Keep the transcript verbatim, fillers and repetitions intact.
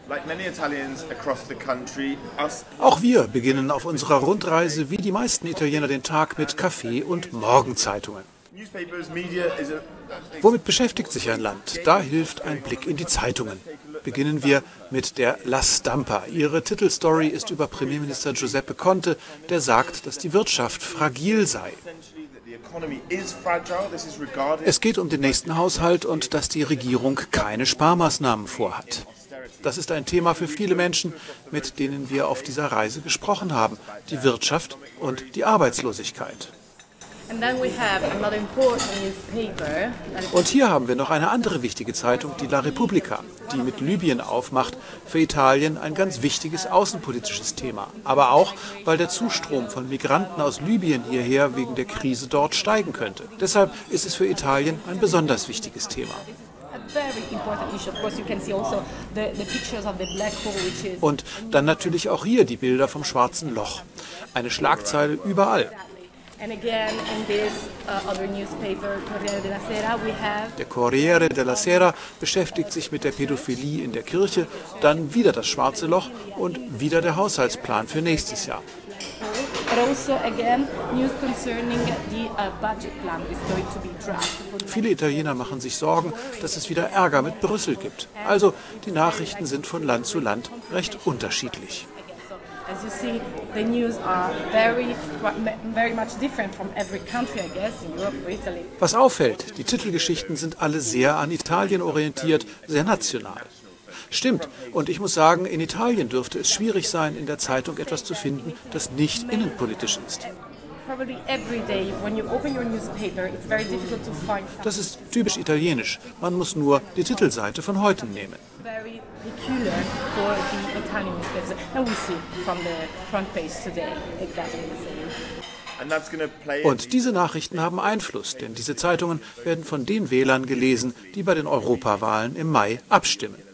Auch wir beginnen auf unserer Rundreise wie die meisten Italiener den Tag mit Kaffee und Morgenzeitungen. Womit beschäftigt sich ein Land? Da hilft ein Blick in die Zeitungen. Beginnen wir mit der La Stampa. Ihre Titelstory ist über Premierminister Giuseppe Conte, der sagt, dass die Wirtschaft fragil sei. Es geht um den nächsten Haushalt und dass die Regierung keine Sparmaßnahmen vorhat. Das ist ein Thema für viele Menschen, mit denen wir auf dieser Reise gesprochen haben. Die Wirtschaft und die Arbeitslosigkeit. Und hier haben wir noch eine andere wichtige Zeitung, die La Repubblica, die mit Libyen aufmacht. Für Italien ein ganz wichtiges außenpolitisches Thema. Aber auch, weil der Zustrom von Migranten aus Libyen hierher wegen der Krise dort steigen könnte. Deshalb ist es für Italien ein besonders wichtiges Thema. Und dann natürlich auch hier die Bilder vom Schwarzen Loch. Eine Schlagzeile überall. Der Corriere della Sera beschäftigt sich mit der Pädophilie in der Kirche, dann wieder das Schwarze Loch und wieder der Haushaltsplan für nächstes Jahr. Viele Italiener machen sich Sorgen, dass es wieder Ärger mit Brüssel gibt. Also die Nachrichten sind von Land zu Land recht unterschiedlich. As you see, the news are very, very much different from every country, I guess, in Europe or Italy. Was auffällt, die Titelgeschichten sind alle sehr an Italien orientiert, sehr national. Stimmt, und ich muss sagen, in Italien dürfte es schwierig sein, in der Zeitung etwas zu finden, das nicht innenpolitisch ist. Das ist typisch italienisch. Man muss nur die Titelseite von heute nehmen. Und diese Nachrichten haben Einfluss, denn diese Zeitungen werden von den Wählern gelesen, die bei den Europawahlen im Mai abstimmen.